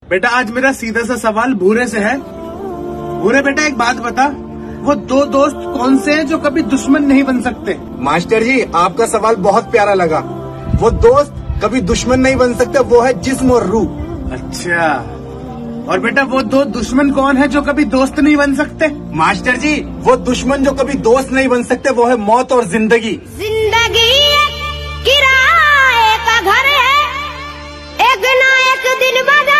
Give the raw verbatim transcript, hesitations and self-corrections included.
बेटा आज मेरा सीधा सा सवाल भूरे से है। भूरे बेटा एक बात बता, वो दो दोस्त कौन से हैं जो कभी दुश्मन नहीं बन सकते? मास्टर जी आपका सवाल बहुत प्यारा लगा। वो दोस्त कभी दुश्मन नहीं बन सकते, वो है जिस्म और रूह। अच्छा, और बेटा वो दो दुश्मन कौन है जो कभी दोस्त नहीं बन सकते? मास्टर जी वो दुश्मन जो कभी दोस्त नहीं बन सकते वो है मौत और जिंदगी। जिंदगी किराए का घर है, एक ना एक दिन बदल